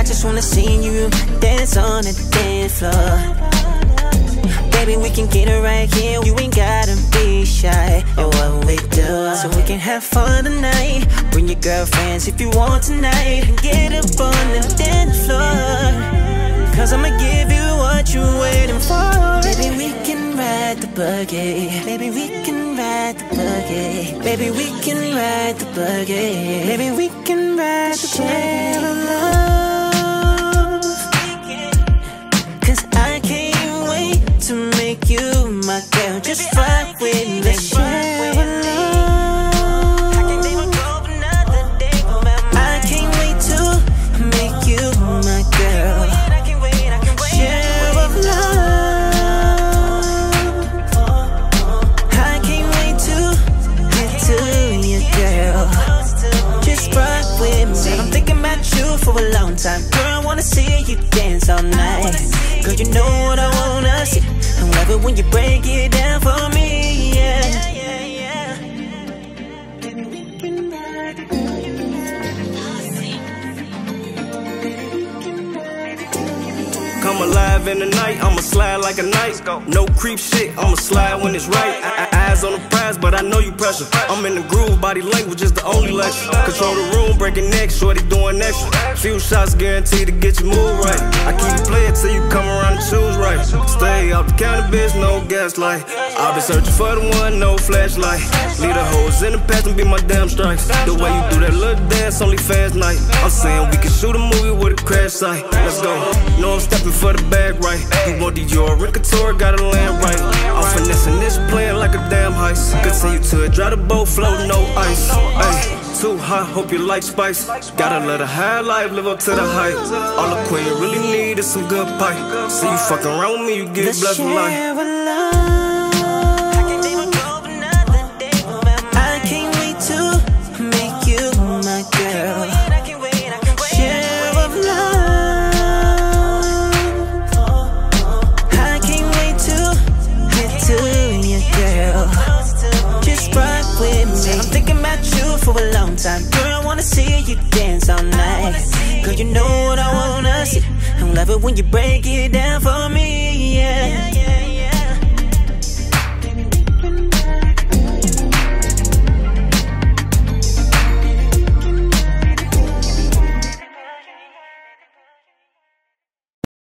just wanna see you dance on the dance floor. Baby, we can get it right here. You ain't gotta be shy in what we do, so we can have fun tonight. Bring your girlfriends if you want tonight, and get up on the dance floor, cause I'ma give you what you're waiting for. Baby, we can ride the buggy. Baby, we can ride the buggy. Baby, we can ride the buggy. Baby, we can ride the buggy. Cause I can't wait to make you my girl. Just rock with me. Share a love. I can't wait to make you my girl. Share of love. I can't wait to get to you, girl. Just rock with me. I'm thinking about you for a long time. Girl, I wanna see you dance all night. Girl, you know what I wanna see. I love it when you break it down for me, yeah. Come alive in the night, I'ma slide like a knight. No creep shit, I'ma slide when it's right. Eyes on the prize, but I know you pressure. I'm in the groove, body language is the only lecture. Control the room, breaking necks, shorty doing extra. Few shots guaranteed to get your move right. I keep you playing till you come around and choose right. Stay out the cannabis, no gaslight. I'll be searching for the one, no flashlight. Leave the hoes in the past and be my damn strikes. The way you do that little dance, only fans night. I'm saying we can shoot a movie with a crash site. Let's go. Know I'm stepping for the bag right. You want Dior, Couture, gotta land right. I'm finessing this, playing like a damn heist. Continue to it, dry the boat, float, no ice. Ay, too hot, hope you like spice. Gotta let a high life live up to the height. All the queen you really need is some good pipe. See you fucking around with me, you get blessed for life. I can't wait to make you my girl. Share of love. I can't wait to get to you, girl. Just rock with me. I'm thinking about you for a long time. Girl, I wanna see you dance all night. Girl, you know what I wanna see. I love it when you break it down for me, yeah.